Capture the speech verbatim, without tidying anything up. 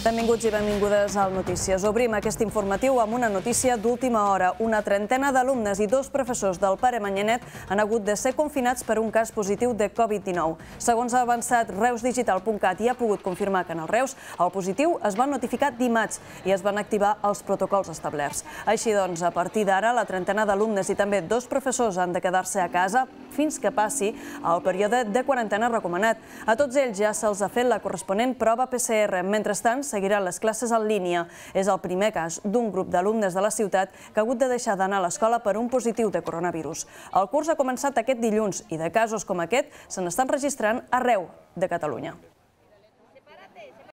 Benvinguts i benvingudes al Notícies. Obrim aquest informatiu amb una notícia d'última hora. Una trentena d'alumnes i dos professors del Pare Manyanet han hagut de ser confinats per un cas positiu de Covid dinou. Segons ha avançat reus digital punt cat i ha pogut confirmar que en el Reus el positiu es va notificar dimarts i es van activar els protocols establerts. Així doncs, a partir d'ara, la trentena d'alumnes i també dos professors han de quedar-se a casa fins que passi el període de quarantena recomanat. A tots ells ja se'ls ha fet la corresponent prova P C R. Mentrestant, seguiran les classes en línia. És el primer cas d'un grup d'alumnes de la ciutat que ha hagut de deixar d'anar a l'escola per un positiu de coronavirus. El curs ha començat aquest dilluns i de casos com aquest se n'estan registrant arreu de Catalunya.